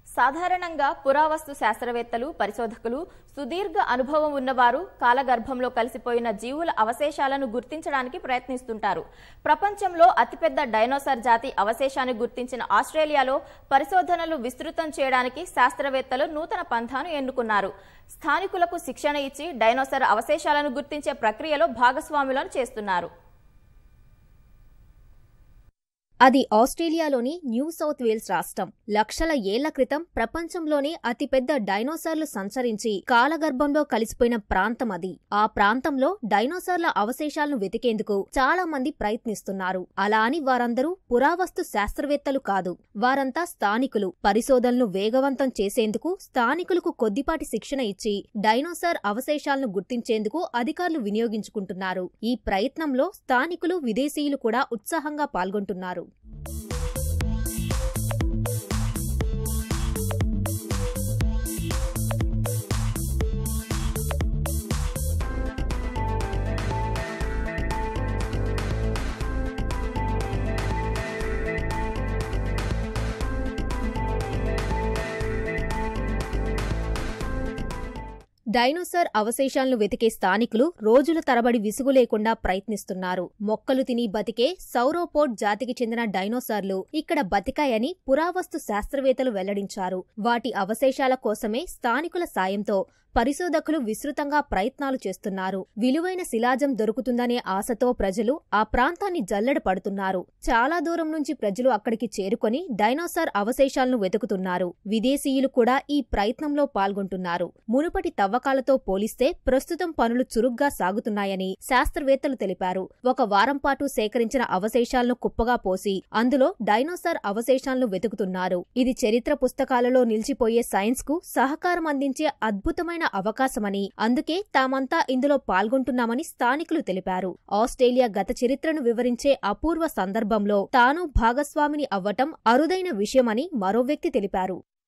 సాధారణంగా పురావస్తు శాస్త్రవేత్తలు, పరిశోధకులు సుదీర్ఘ అనుభవం ఉన్నవారు కాలగర్భంలో కలిసిపోయిన జీవుల అవశేషాలను గుర్తించడానికి ప్రయత్నిస్తుంటారు. ప్రపంచంలో అతిపెద్ద డైనోసార్ జాతి అవశేషాన్ని గుర్తించిన ఆస్ట్రేలియాలో పరిశోధనలు విస్తృతం చేయడానికి శాస్త్రవేత్తలు నూతన పంథాను ఎన్నుకున్నారు. స్థానికులకు శిక్షణ ఇచ్చి డైనోసార్ అవశేషాలను గుర్తించే ప్రక్రియలో భాగస్వాములను చేస్తున్నారు. అది ఆస్ట్రేలియాలోని న్యూ సౌత్ వేల్స్ రాష్ట్రం. లక్షల ఏళ్ల క్రితం ప్రపంచంలోనే అతిపెద్ద డైనోసార్లు సంచరించి కాలగర్భంలో కలిసిపోయిన ప్రాంతం అది. ఆ ప్రాంతంలో డైనోసార్ల అవశేషాలను వెతికేందుకు చాలా మంది ప్రయత్నిస్తున్నారు. అలా అని వారందరూ పురావస్తు శాస్త్రవేత్తలు కాదు. వారంతా స్థానికులు. పరిశోధనలు వేగవంతం చేసేందుకు స్థానికులకు కొద్దిపాటి శిక్షణ ఇచ్చి డైనోసార్ అవశేషాలను గుర్తించేందుకు అధికారులు వినియోగించుకుంటున్నారు. ఈ ప్రయత్నంలో స్థానికులు, విదేశీయులు కూడా ఉత్సాహంగా పాల్గొంటున్నారు. డైనోసార్ అవశేషాలను వెతికే స్థానికులు రోజుల తరబడి విసుగు లేకుండా ప్రయత్నిస్తున్నారు. మొక్కలు తిని బతికే సౌరోపోడ్ జాతికి చెందిన డైనోసార్లు ఇక్కడ బతికాయని పురావస్తు శాస్త్రవేత్తలు వెల్లడించారు. వాటి అవశేషాల కోసమే స్థానికుల సాయంతో పరిశోధకులు విస్తృతంగా ప్రయత్నాలు చేస్తున్నారు. విలువైన శిలాజం దొరుకుతుందనే ఆశతో ప్రజలు ఆ ప్రాంతాన్ని జల్లెడ పడుతున్నారు. చాలా దూరం నుంచి ప్రజలు అక్కడికి చేరుకొని డైనోసార్ అవశేషాలను వెతుకుతున్నారు. విదేశీయులు కూడా ఈ ప్రయత్నంలో పాల్గొంటున్నారు. మునుపటి తవ్వకాలతో పోలిస్తే ప్రస్తుతం పనులు చురుగ్గా సాగుతున్నాయని శాస్త్రవేత్తలు తెలిపారు. ఒక వారం పాటు సేకరించిన అవశేషాలను కుప్పగా పోసి అందులో డైనోసార్ అవశేషాలను వెతుకుతున్నారు. ఇది చరిత్ర పుస్తకాలలో నిలిచిపోయే సైన్స్ కు సహకారం అందించే అద్భుతమైన అవకాశమని, అందుకే తామంతా ఇందులో పాల్గొంటున్నామని స్థానికులు తెలిపారు. ఆస్ట్రేలియా గత చరిత్రను వివరించే అపూర్వ సందర్భంలో తాను భాగస్వామిని అవ్వటం అరుదైన విషయమని మరో వ్యక్తి తెలిపారు.